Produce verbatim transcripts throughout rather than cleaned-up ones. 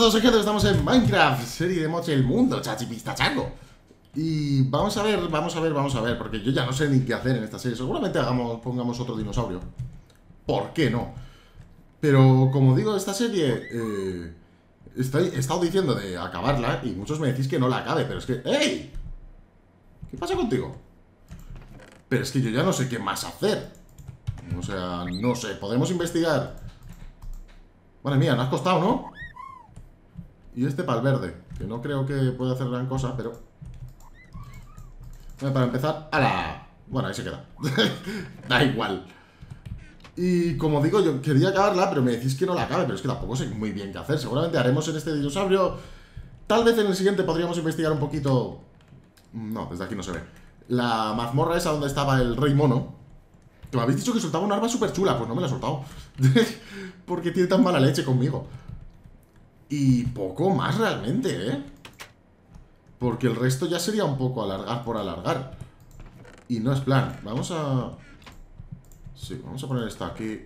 todos, gente, estamos en Minecraft, serie de mods del mundo, chachipistachango. Y vamos a ver, vamos a ver, vamos a ver, porque yo ya no sé ni qué hacer en esta serie. Seguramente hagamos, pongamos otro dinosaurio. ¿Por qué no? Pero como digo, esta serie eh, estoy, he estado diciendo de acabarla y muchos me decís que no la acabe, pero es que... ¡Ey! ¿Qué pasa contigo? Pero es que yo ya no sé qué más hacer. O sea, no sé, podemos investigar. Madre mía, nos has costado, ¿no? Y este para el verde, que no creo que pueda hacer gran cosa, pero... Bueno, para empezar... ¡Hala! Bueno, ahí se queda. Da igual. Y como digo, yo quería acabarla, pero me decís que no la acabe. Pero es que tampoco sé muy bien qué hacer. Seguramente haremos en este dinosaurio. Tal vez en el siguiente podríamos investigar un poquito... No, desde aquí no se ve. La mazmorra esa donde estaba el rey mono. Que me habéis dicho que soltaba un arma súper chula. Pues no me la he soltado. Porque tiene tan mala leche conmigo. Y poco más realmente, ¿eh? Porque el resto ya sería un poco alargar por alargar. Y no es plan. Vamos a... Sí, vamos a poner esto aquí.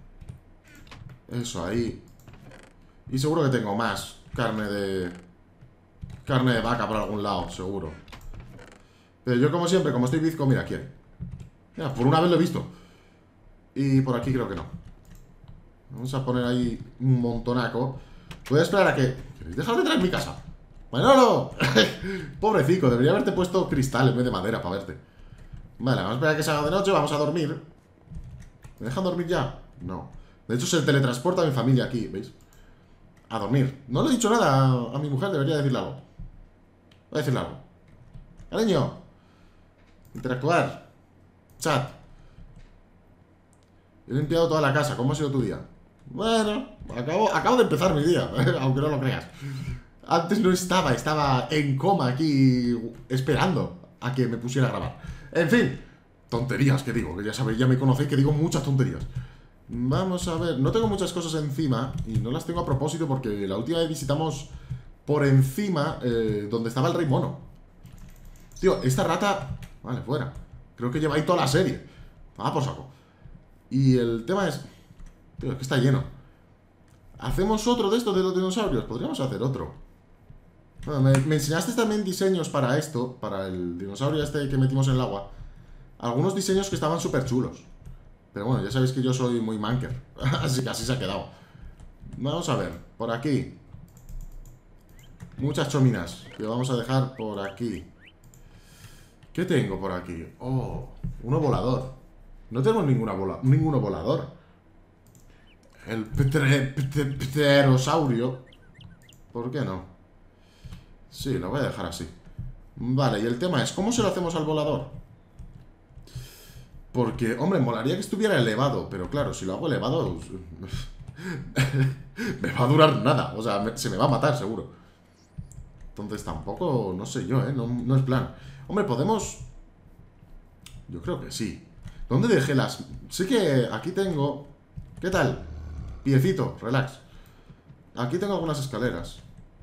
Eso ahí. Y seguro que tengo más carne de... Carne de vaca por algún lado, seguro. Pero yo como siempre, como estoy bizco, mira, quiere. Mira, por una vez lo he visto. Y por aquí creo que no. Vamos a poner ahí un montonaco. Voy a esperar a que... ¿Queréis dejar de traer mi casa? ¡Manolo! Pobrecito, debería haberte puesto cristal en vez de madera para verte. Vale, vamos a esperar a que se haga de noche. Vamos a dormir. ¿Me dejan dormir ya? No. De hecho se teletransporta a mi familia aquí, ¿veis? A dormir. No le he dicho nada a, a mi mujer, debería decirle algo. Voy a decirle algo. Cariño. Interactuar. Chat. He limpiado toda la casa. ¿Cómo ha sido tu día? Bueno, acabo, acabo de empezar mi día, aunque no lo creas. Antes no estaba, estaba en coma aquí esperando a que me pusiera a grabar. En fin, tonterías que digo, que ya sabéis, ya me conocéis que digo muchas tonterías. Vamos a ver, no tengo muchas cosas encima y no las tengo a propósito porque la última vez visitamos por encima eh, donde estaba el rey mono. Tío, esta rata... Vale, fuera. Creo que lleva ahí toda la serie. Ah, por saco. Y el tema es... Tío, es que está lleno. ¿Hacemos otro de estos de los dinosaurios? Podríamos hacer otro. Bueno, me, me enseñaste también diseños para esto. Para el dinosaurio este que metimos en el agua. Algunos diseños que estaban súper chulos. Pero bueno, ya sabéis que yo soy muy manker. Así que así se ha quedado. Vamos a ver, por aquí. Muchas chominas que vamos a dejar por aquí. ¿Qué tengo por aquí? Oh, uno volador. No tenemos ninguna bola, ninguno volador. El pterosaurio. ¿Por qué no? Sí, lo voy a dejar así. Vale, y el tema es, ¿cómo se lo hacemos al volador? Porque, hombre, molaría que estuviera elevado. Pero claro, si lo hago elevado me va a durar nada. O sea, me, se me va a matar, seguro. Entonces tampoco, no sé yo, ¿eh? No, no es plan. Hombre, podemos... Yo creo que sí. ¿Dónde dejé las...? Sí que aquí tengo... ¿Qué tal? Piecito, relax. Aquí tengo algunas escaleras.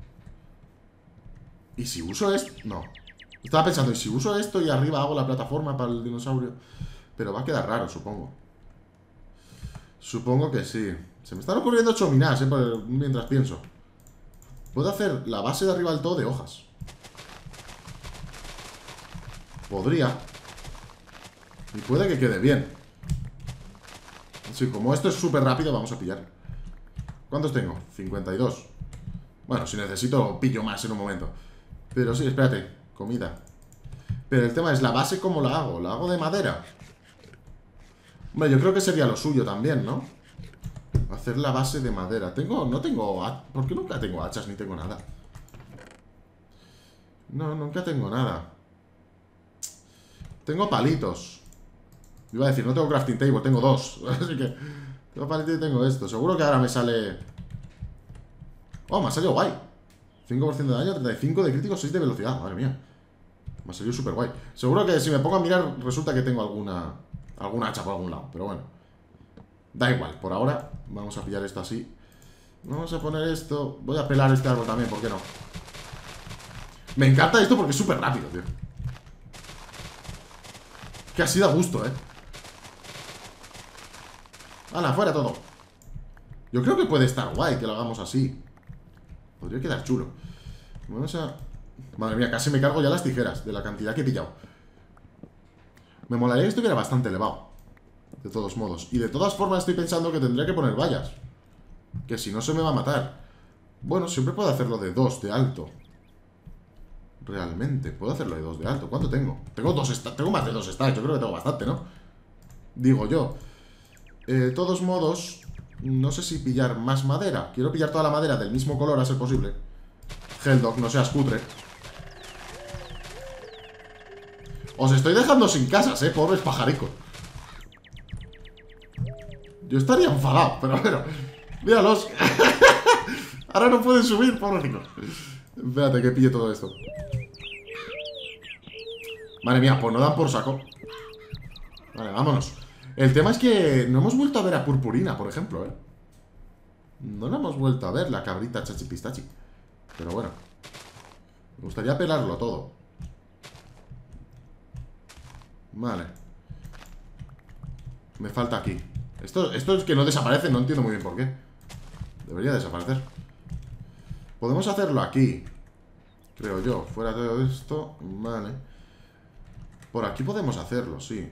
¿Y si uso esto? No. Estaba pensando, ¿y si uso esto y arriba hago la plataforma para el dinosaurio? Pero va a quedar raro, supongo. Supongo que sí. Se me están ocurriendo chominás, ¿eh? Mientras pienso. Puedo hacer la base de arriba del todo de hojas. Podría. Y puede que quede bien. Sí, como esto es súper rápido, vamos a pillar. ¿Cuántos tengo? cincuenta y dos. Bueno, si necesito, pillo más en un momento. Pero sí, espérate, comida. Pero el tema es, ¿la base cómo la hago? ¿La hago de madera? Hombre, yo creo que sería lo suyo también, ¿no? Hacer la base de madera. Tengo, no tengo... ¿Por qué nunca tengo hachas ni tengo nada? No, nunca tengo nada. Tengo palitos. Iba a decir, no tengo crafting table, tengo dos. Así que tengo palitos y tengo esto. Seguro que ahora me sale... Oh, me ha salido guay. cinco por ciento de daño, treinta y cinco de crítico, seis de velocidad. Madre mía. Me ha salido súper guay. Seguro que si me pongo a mirar resulta que tengo alguna... Alguna hacha por algún lado, pero bueno. Da igual, por ahora vamos a pillar esto así. Vamos a poner esto. Voy a pelar este árbol también, ¿por qué no? Me encanta esto porque es súper rápido, tío. Que así da gusto, eh. ¡Hala, fuera todo! Yo creo que puede estar guay que lo hagamos así. Podría quedar chulo. Vamos a... Madre mía, casi me cargo ya las tijeras de la cantidad que he pillado. Me molaría que estuviera bastante elevado, de todos modos. Y de todas formas estoy pensando que tendría que poner vallas, que si no se me va a matar. Bueno, siempre puedo hacerlo de dos de alto. Realmente, puedo hacerlo de dos de alto. ¿Cuánto tengo? Tengo dos esta- tengo más de dos stacks. Yo creo que tengo bastante, ¿no? Digo yo. Eh, de todos modos, no sé si pillar más madera. Quiero pillar toda la madera del mismo color a ser posible. Helldog, no seas cutre. Os estoy dejando sin casas, eh, pobres pajaricos. Yo estaría enfadado, pero bueno. Míralos. Ahora no pueden subir, pobrecitos. Espérate que pille todo esto. Madre mía, pues no dan por saco. Vale, vámonos. El tema es que no hemos vuelto a ver a Purpurina, por ejemplo, ¿eh? No la hemos vuelto a ver, la cabrita chachipistachi. Pero bueno, me gustaría pelarlo todo. Vale. Me falta aquí. Esto, esto es que no desaparece, no entiendo muy bien por qué. Debería desaparecer. Podemos hacerlo aquí, creo yo. Fuera de todo esto. Vale. Por aquí podemos hacerlo, sí.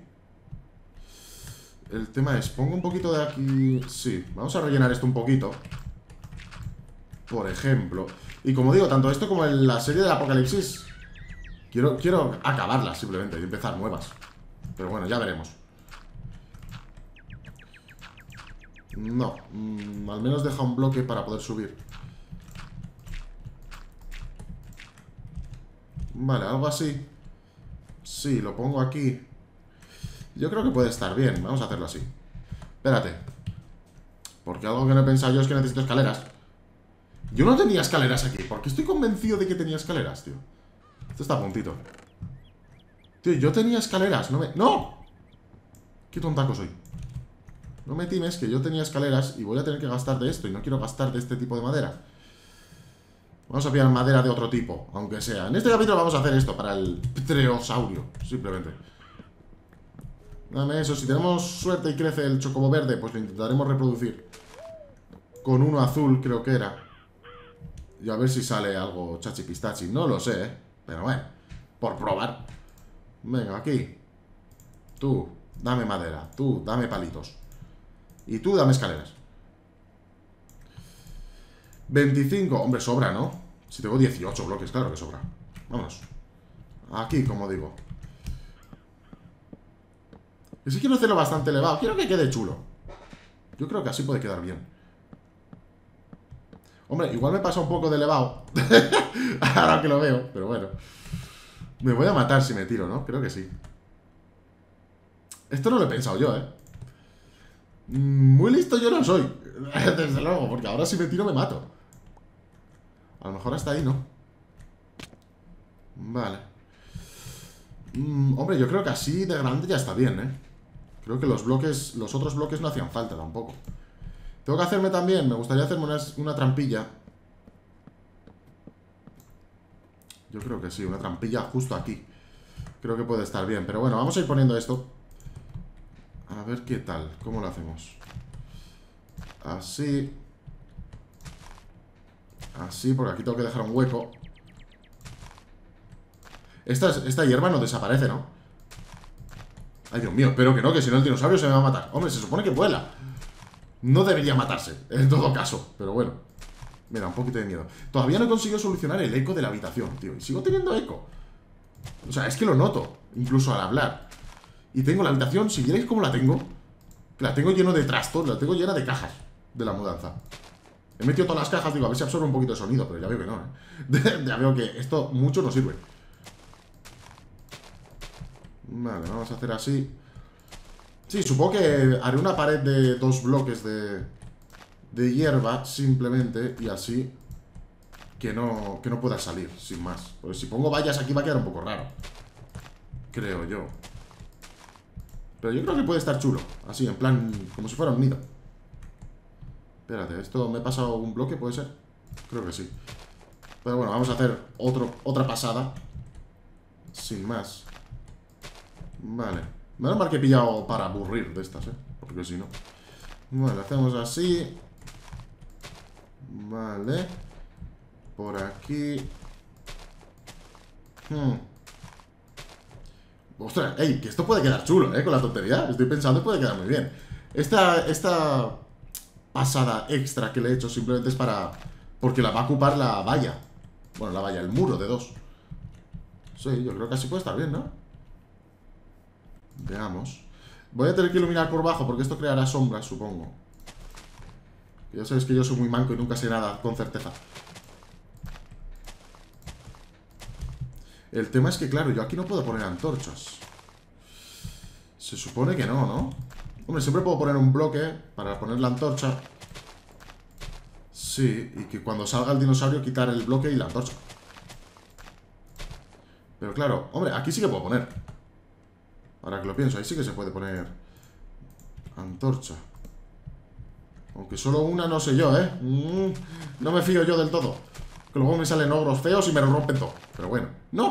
El tema es, pongo un poquito de aquí. Sí, vamos a rellenar esto un poquito, por ejemplo. Y como digo, tanto esto como en la serie del Apocalipsis, Quiero, quiero acabarlas simplemente y empezar nuevas. Pero bueno, ya veremos. No, mmm, al menos deja un bloque para poder subir. Vale, algo así. Sí, lo pongo aquí. Yo creo que puede estar bien. Vamos a hacerlo así. Espérate. Porque algo que no he pensado yo es que necesito escaleras. Yo no tenía escaleras aquí. ¿Por qué estoy convencido de que tenía escaleras, tío? Esto está a puntito. Tío, yo tenía escaleras. No me... ¡No! Qué tontaco soy. No me times que yo tenía escaleras y voy a tener que gastar de esto. Y no quiero gastar de este tipo de madera. Vamos a pillar madera de otro tipo, aunque sea. En este capítulo vamos a hacer esto para el pterosaurio, simplemente. Dame eso. Si tenemos suerte y crece el chocobo verde, pues lo intentaremos reproducir con uno azul, creo que era. Y a ver si sale algo chachipistachi. No lo sé, ¿eh? Pero bueno, por probar. Venga, aquí. Tú, dame madera. Tú, dame palitos. Y tú, dame escaleras. veinticinco, hombre, sobra, ¿no? Si tengo dieciocho bloques, claro que sobra. Vámonos. Aquí, como digo. Y si quiero hacerlo bastante elevado. Quiero que quede chulo. Yo creo que así puede quedar bien. Hombre, igual me pasa un poco de elevado. Ahora que lo veo, pero bueno. Me voy a matar si me tiro, ¿no? Creo que sí. Esto no lo he pensado yo, ¿eh? Muy listo yo no soy. Desde luego, porque ahora si me tiro me mato. A lo mejor hasta ahí, ¿no? Vale. mm, Hombre, yo creo que así de grande ya está bien, ¿eh? Creo que los bloques, los otros bloques no hacían falta tampoco. Tengo que hacerme también, me gustaría hacerme una, una trampilla. Yo creo que sí, una trampilla justo aquí. Creo que puede estar bien, pero bueno, vamos a ir poniendo esto. A ver qué tal, cómo lo hacemos. Así. Así, porque aquí tengo que dejar un hueco. Esta, esta hierba no desaparece, ¿no? Ay, Dios mío, espero que no, que si no el dinosaurio se me va a matar. Hombre, se supone que vuela. No debería matarse, en todo caso, pero bueno. Me da un poquito de miedo. Todavía no he conseguido solucionar el eco de la habitación, tío. Y sigo teniendo eco. O sea, es que lo noto, incluso al hablar. Y tengo la habitación, si vierais cómo la tengo, la tengo lleno de trastos, la tengo llena de cajas de la mudanza. He metido todas las cajas, digo, a ver si absorbe un poquito de sonido, pero ya veo que no, ¿eh? Ya veo que esto mucho no sirve. Vale, vamos a hacer así. Sí, supongo que haré una pared de dos bloques de, de hierba, simplemente, y así que no, que no pueda salir, sin más. Porque si pongo vallas aquí va a quedar un poco raro, creo yo. Pero yo creo que puede estar chulo, así, en plan, como si fuera un nido. Espérate, ¿esto me he pasado un bloque? ¿Puede ser? Creo que sí. Pero bueno, vamos a hacer otro, otra pasada, sin más. Vale. Menos mal que he pillado para aburrir de estas, ¿eh? Porque si no... Vale, hacemos así. Vale. por aquí. Hmm. Ostras, ey, que esto puede quedar chulo, eh, con la tontería. Estoy pensando que puede quedar muy bien. Esta, esta pasada extra que le he hecho simplemente es para... porque la va a ocupar la valla. Bueno, la valla, el muro de dos. Sí, yo creo que así puede estar bien, ¿no? Veamos. Voy a tener que iluminar por bajo porque esto creará sombras, supongo. Ya sabéis que yo soy muy manco y nunca sé nada con certeza. El tema es que, claro, yo aquí no puedo poner antorchas. Se supone que no, ¿no? Hombre, siempre puedo poner un bloque para poner la antorcha. Sí, y que cuando salga el dinosaurio quitar el bloque y la antorcha. Pero claro, hombre, aquí sí que puedo poner. Ahora que lo pienso, ahí sí que se puede poner antorcha. Aunque solo una no sé yo, ¿eh? Mm, no me fío yo del todo. Que luego me salen ogros feos y me lo rompen todo. Pero bueno, ¡no!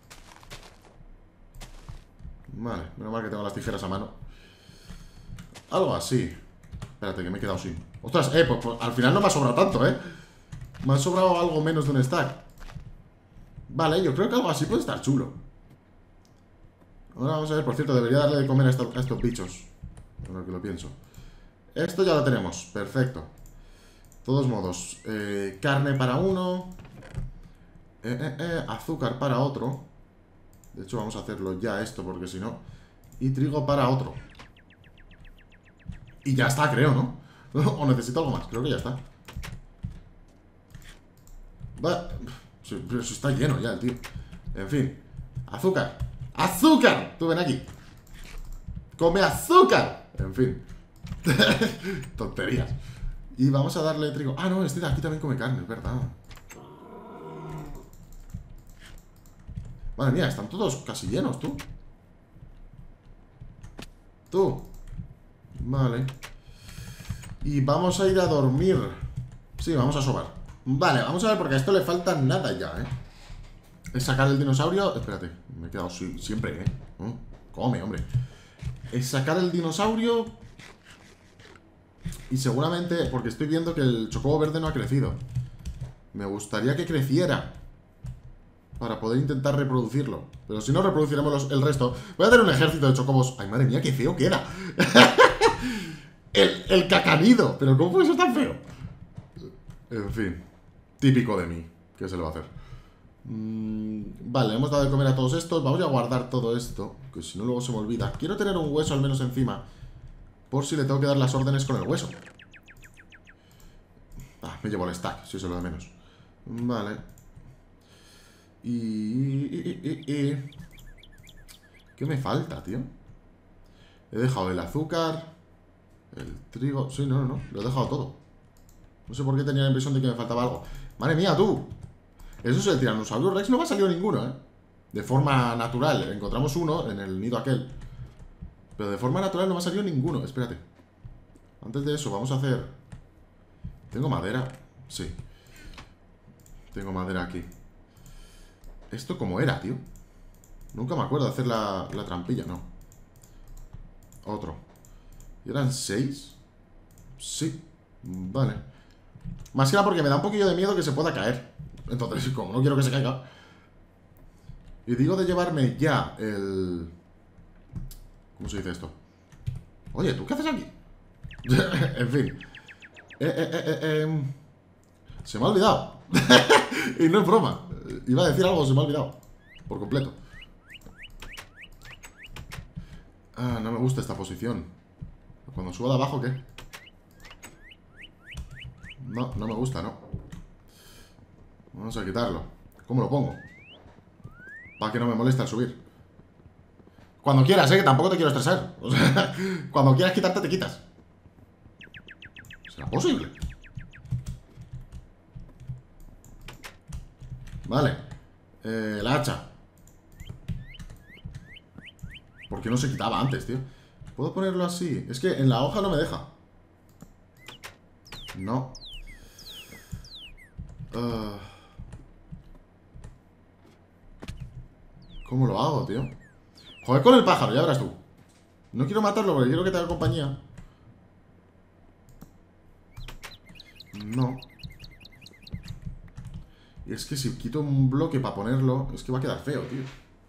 Vale, menos mal que tengo las tijeras a mano. Algo así. Espérate, que me he quedado sin. Ostras, eh, pues, pues al final no me ha sobrado tanto, ¿eh? Me ha sobrado algo menos de un stack. Vale, yo creo que algo así puede estar chulo. Ahora vamos a ver, por cierto, debería darle de comer a, esto, a estos bichos. Ahora que lo pienso. Esto ya lo tenemos, perfecto. De todos modos, eh, carne para uno. Eh, eh, eh, azúcar para otro. De hecho, vamos a hacerlo ya esto, porque si no... Y trigo para otro. Y ya está, creo, ¿no? O necesito algo más, creo que ya está. Va... Pero si está lleno ya el tío. En fin. Azúcar. ¡Azúcar! Tú ven aquí. ¡Come azúcar! En fin. Tonterías. Y vamos a darle trigo. Ah, no, este de aquí también come carne, es verdad. Madre mía, están todos casi llenos, tú. Tú. Vale. Y vamos a ir a dormir. Sí, vamos a sobar. Vale, vamos a ver porque a esto le falta nada ya, ¿eh? Es sacar el dinosaurio. Espérate, me he quedado siempre, ¿eh? Come, hombre. Es sacar el dinosaurio. Y seguramente, porque estoy viendo que el chocobo verde no ha crecido. Me gustaría que creciera para poder intentar reproducirlo. Pero si no, reproduciremos los, el resto. Voy a tener un ejército de chocobos. Ay, madre mía, qué feo queda. el, el cacanido. Pero ¿cómo puede ser tan feo? En fin, típico de mí. ¿Qué se le va a hacer? Mm, vale, hemos dado de comer a todos estos. Vamos a guardar todo esto, que si no luego se me olvida. Quiero tener un hueso al menos encima, por si le tengo que dar las órdenes con el hueso. Ah, me llevo el stack, si eso es lo de menos. Vale. Y, y, y, y... ¿Qué me falta, tío? He dejado el azúcar, el trigo... Sí, no, no, no, lo he dejado todo. No sé por qué tenía la impresión de que me faltaba algo. ¡Madre mía, tú! Eso es el Tyrannosaurus Rex, no me ha salido ninguno, ¿eh? De forma natural, encontramos uno en el nido aquel. Pero de forma natural no me ha salido ninguno. Espérate. Antes de eso, vamos a hacer... ¿Tengo madera? Sí. Tengo madera aquí. ¿Esto cómo era, tío? Nunca me acuerdo de hacer la, la trampilla, no. Otro. ¿Y eran seis? Sí. Vale. Más que nada porque me da un poquillo de miedo que se pueda caer. Entonces, como no quiero que se caiga. Y digo de llevarme ya el... ¿Cómo se dice esto? Oye, ¿tú qué haces aquí? En fin. Eh, eh, eh, eh, eh. Se me ha olvidado. Y no es broma. Iba a decir algo, se me ha olvidado. Por completo. Ah, no me gusta esta posición. Cuando subo de abajo, ¿qué? No, no me gusta, no. Vamos a quitarlo. ¿Cómo lo pongo? Para que no me moleste al subir. Cuando quieras, ¿eh? Que tampoco te quiero estresar. O sea, cuando quieras quitarte, te quitas. ¿Será posible? Vale. Eh, el hacha. ¿Por qué no se quitaba antes, tío? ¿Puedo ponerlo así? Es que en la hoja no me deja. No. Uh... ¿Cómo lo hago, tío? Joder con el pájaro, ya verás tú. No quiero matarlo porque quiero que te haga compañía. No. Y es que si quito un bloque para ponerlo, es que va a quedar feo, tío.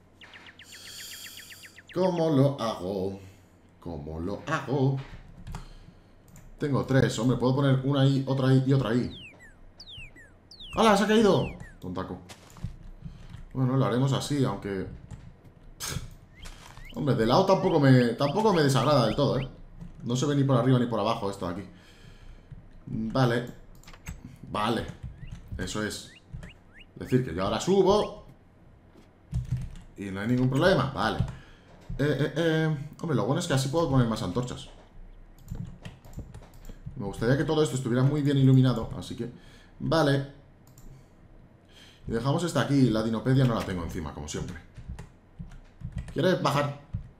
¿Cómo lo hago? ¿Cómo lo hago? Tengo tres, hombre, puedo poner una ahí, otra ahí y otra ahí. ¡Hala! ¡Se ha caído! Tontaco. Bueno, lo haremos así, aunque... Hombre, de lado tampoco me, tampoco me desagrada del todo, ¿eh? No se ve ni por arriba ni por abajo esto de aquí. Vale. Vale. Eso es. Es decir, que yo ahora subo y no hay ningún problema. Vale. Eh, eh, eh. Hombre, lo bueno es que así puedo poner más antorchas. Me gustaría que todo esto estuviera muy bien iluminado, así que... Vale. Y dejamos esta aquí. La dinopedia no la tengo encima, como siempre. ¿Quieres bajar?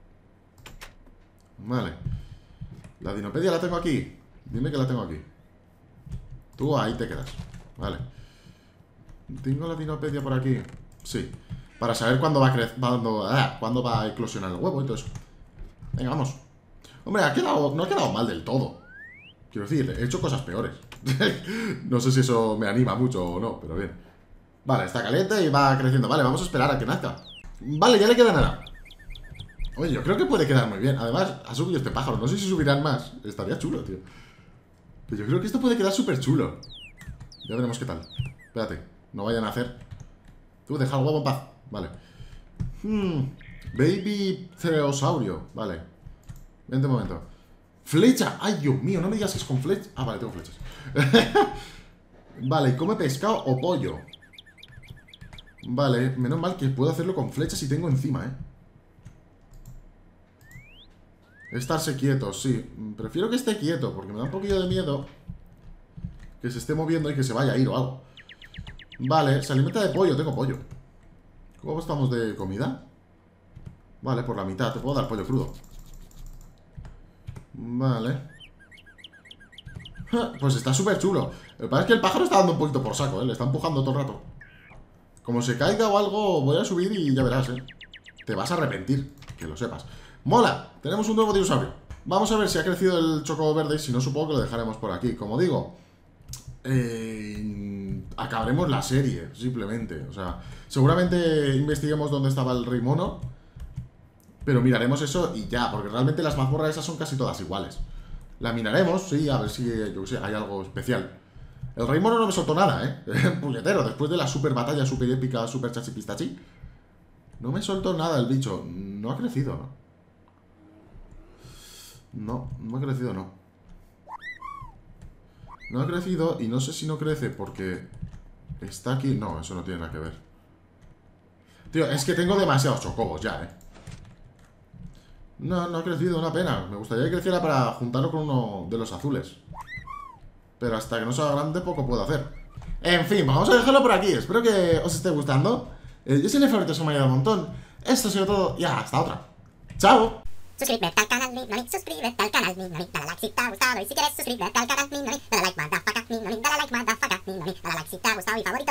Vale. La dinopedia la tengo aquí. Dime que la tengo aquí. Tú ahí te quedas. Vale. ¿Tengo la dinopedia por aquí? Sí. Para saber cuándo va a crecer, cuándo, ah, cuándo va a eclosionar el huevo y todo eso. Venga, vamos. Hombre, ha quedado, no ha quedado mal del todo. Quiero decir, he hecho cosas peores. No sé si eso me anima mucho o no, pero bien. Vale, está caliente y va creciendo. Vale, vamos a esperar a que nazca. Vale, ya le queda nada. Oye, yo creo que puede quedar muy bien. Además, ha subido este pájaro. No sé si subirán más. Estaría chulo, tío. Pero yo creo que esto puede quedar súper chulo. Ya veremos qué tal. Espérate, no vayan a hacer. Tú, deja el huevo en paz. Vale. Hmm. Baby pterosaurio. Vale. Vente un momento. Flecha. Ay, Dios mío, no me digas que es con flecha. Ah, vale, tengo flechas. Vale, ¿come pescado o pollo? Vale, menos mal que puedo hacerlo con flechas y tengo encima, ¿eh? Estarse quieto, sí. Prefiero que esté quieto, porque me da un poquillo de miedo que se esté moviendo y que se vaya a ir o algo. Vale, se alimenta de pollo, tengo pollo. ¿Cómo estamos de comida? Vale, por la mitad, te puedo dar pollo crudo. Vale. Pues está súper chulo. Lo que pasa es que el pájaro está dando un poquito por saco, ¿eh? Le está empujando todo el rato. Como se caiga o algo, voy a subir y ya verás, ¿eh? Te vas a arrepentir, que lo sepas. ¡Mola! Tenemos un nuevo dinosaurio. Vamos a ver si ha crecido el choco verde. Si no, supongo que lo dejaremos por aquí. Como digo, eh, acabaremos la serie, simplemente. O sea, seguramente investiguemos dónde estaba el rey mono, pero miraremos eso y ya, porque realmente las mazmorras esas son casi todas iguales. La miraremos, sí, a ver si, yo qué sé, hay algo especial. El rey mono no me soltó nada, ¿eh? Puñetero, después de la super batalla, super épica, super chachipistachi. No me soltó nada el bicho. No ha crecido, ¿no? No, no ha crecido, no. No ha crecido y no sé si no crece porque está aquí. No, eso no tiene nada que ver. Tío, es que tengo demasiados chocobos ya, ¿eh? No, no ha crecido, una pena. Me gustaría que creciera para juntarlo con uno de los azules. Pero hasta que no sea grande poco puedo hacer. En fin, vamos a dejarlo por aquí. Espero que os esté gustando. eh, Yo soy el favorito, eso me ha ayudado un montón. Esto ha sido todo y hasta otra. ¡Chao! Suscríbete al canal, mi noni, suscríbete al canal, mi noni, dale like si te ha gustado y si quieres suscríbete al canal, mi noni, dale like, motherfucker, mi noni, dale like, motherfucker, mi noni, dale like si te ha gustado y favorito.